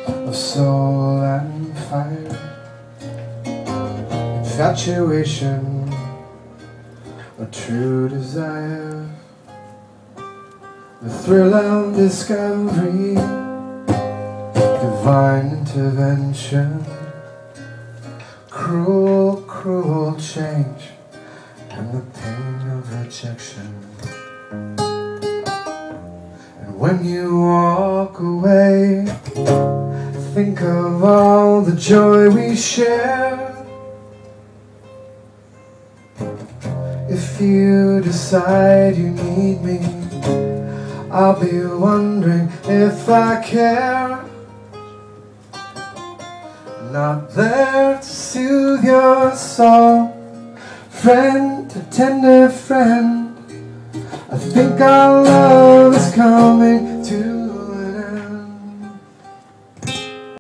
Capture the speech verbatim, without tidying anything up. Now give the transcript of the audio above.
of soul and fire, infatuation, a true desire, the thrill of discovery, divine intervention, cruel, cruel change, and the pain of rejection. And when you walk away, think of all the joy we share. If you decide you need me, I'll be wondering if I care. Not there to soothe your soul, friend, a tender friend. I think our love is coming